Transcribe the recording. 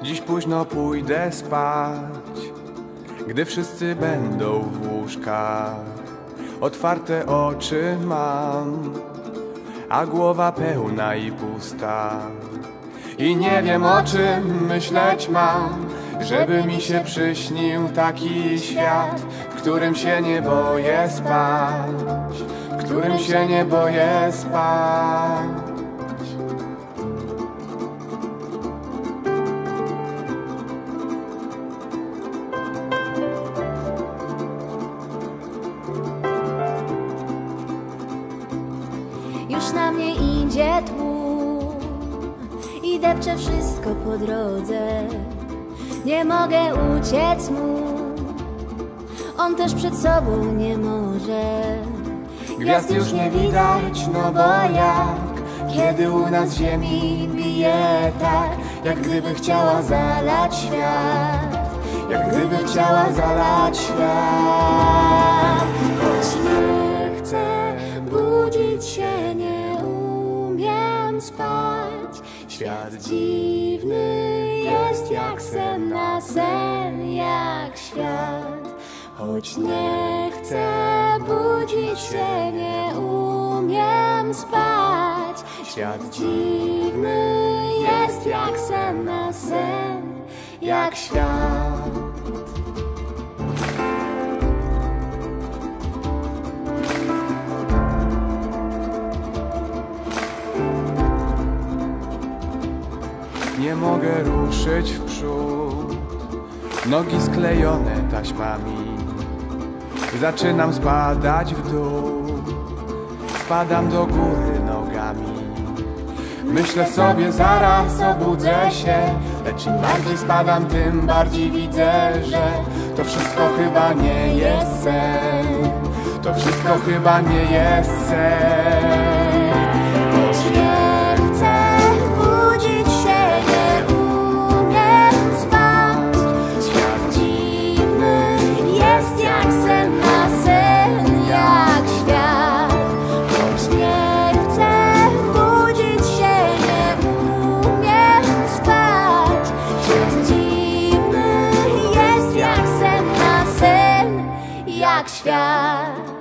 Dziś późno pójdę spać, gdy wszyscy będą w łóżkach. Otwarte oczy mam, a głowa pełna i pusta. I nie wiem, o czym myśleć mam, żeby mi się przyśnił taki świat, w którym się nie boję spać, w którym się nie boję spać. Już na mnie idzie tłum i depcze wszystko po drodze. Nie mogę uciec mu, on też przed sobą nie może. Gwiazd już nie widać, no bo jak, kiedy u nas ziemi bije tak, jak gdyby chciała zalać świat, jak gdyby chciała zalać świat. Choć nie chcę budzić się, nie umiem spać. Świat dziwny jest jak sen na sen, jak świat. Choć nie chcę budzić się, nie umiem spać. Świat dziwny jest jak sen na sen, jak świat. Nie mogę ruszyć w przód, nogi sklejone taśmami. Zaczynam spadać w dół, spadam do góry nogami. Myślę sobie, zaraz obudzę się, lecz im bardziej spadam, tym bardziej widzę, że to wszystko chyba nie jest sen. To wszystko chyba nie jest sen. Choć nie chcę budzić się, nie umiem spać. Świat dziwny jest jak sen na sen, jak świat. Choć nie chcę budzić się, nie umiem spać. Świat dziwny jest jak sen na sen, jak świat.